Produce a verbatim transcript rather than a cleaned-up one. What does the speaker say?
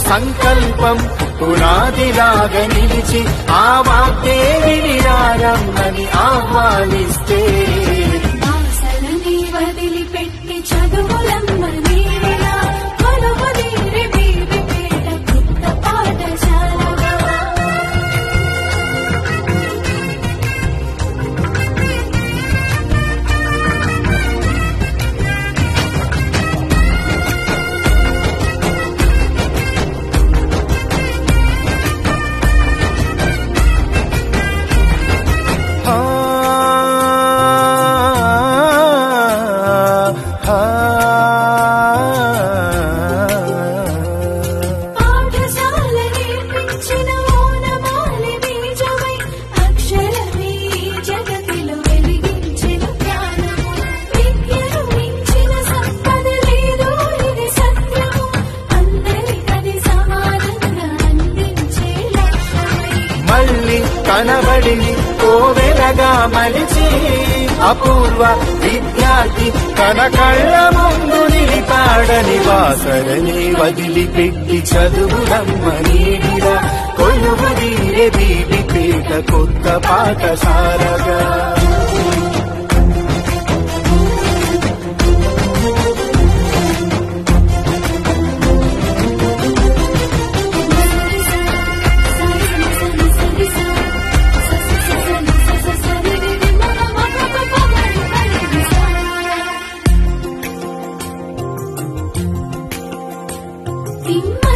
సంకల్పం పునాదిలాగా నిలిచి ఆ వాగ్దేవిని రారమ్మని ఆహ్వానిస్తే ఆశలని వదిలిపెట్టి చదువులమ్మ నీవిలా కొలువుదీరి బీబీపేట కొత్త పాఠశాలగా కనబడిని కోవెలగా మలిచి అపూర్వ విద్యార్థి తన కళ్ళ ముందు నిలిపాడని వాసరని వదిలిపెట్టి చదువులమ్మ నీడిరా కొలువుదీరే బీబీపేట కొత్త పాఠశాలగా Dimma